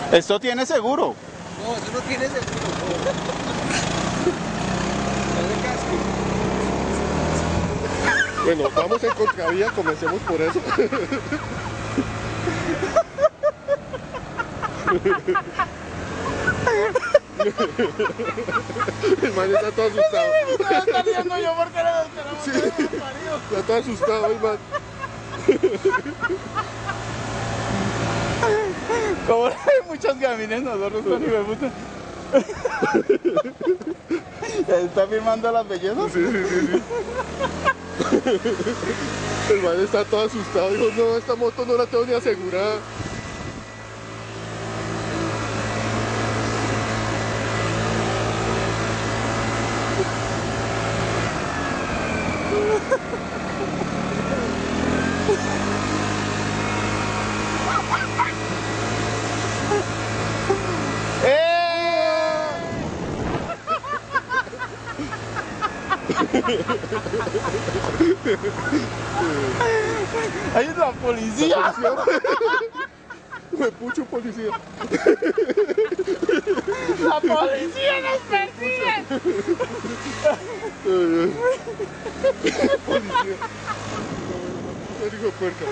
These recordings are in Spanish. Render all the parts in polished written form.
Esto tiene seguro. No, eso no tiene seguro. Bueno, vamos en contravía, comencemos por eso. El man está todo asustado. Está riendo yo porque era Sí. Está todo asustado el man. Como hay muchas gamines nosotros con hijo de puta. ¿Está firmando las bellezas? Sí. El man está todo asustado. Dijo, no, esta moto no la tengo ni asegurada. ¡Ahí es la policía! ¡Fue pucho policía! ¡La policía nos persigue! Policía. El hijo de puerca.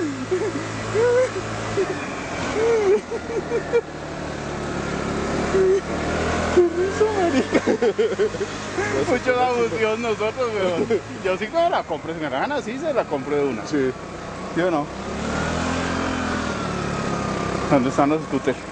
Mucho abusión nosotros, weón. Yo sí que la compré, si me la dan así, se la compré de una. Sí. ¿Sí o no? ¿Dónde están los scooters?